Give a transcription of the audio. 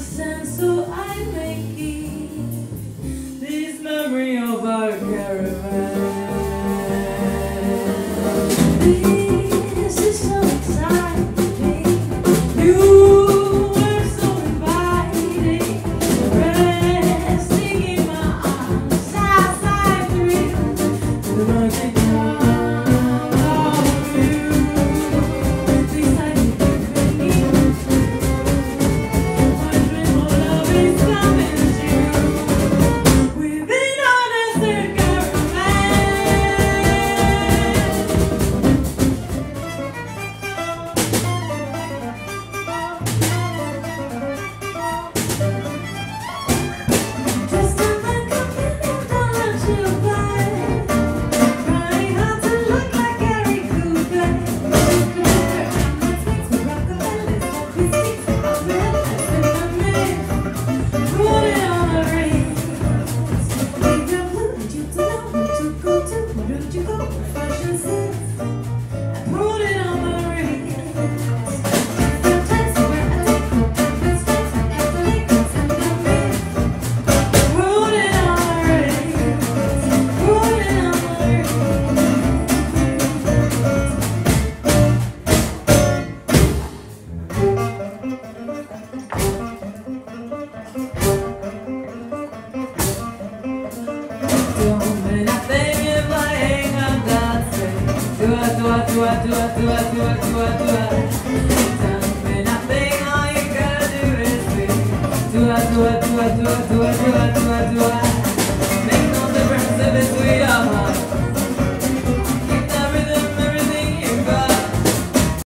sand so I may keep this memory of our caravan. This is so exciting. You were so inviting, resting in my arms as I dream the magic of you. These I keep dreaming. My dream of love is coming true. We've been on a third just a man coming in, don't let you fly. Trying hard to look like Gary Cooper. Let's mix with rockabilly, smoke whiskey, I'll realize in a minute. Put it on the ring. Leave your blue, need you to know where to go to. Where would you go? Where fashion sits. I put it on the ring. Sometimes where I take no different steps, I have to make this and then me. Put it on the ring. Put it on the ring. Don't mean nothing if I ain't got dancing. Do it, do it, do it, do it, do it, do it, do it, do it. Don't mean nothing, all you gotta do is be. Do it, do it, do it, do it, do it, do it, do it.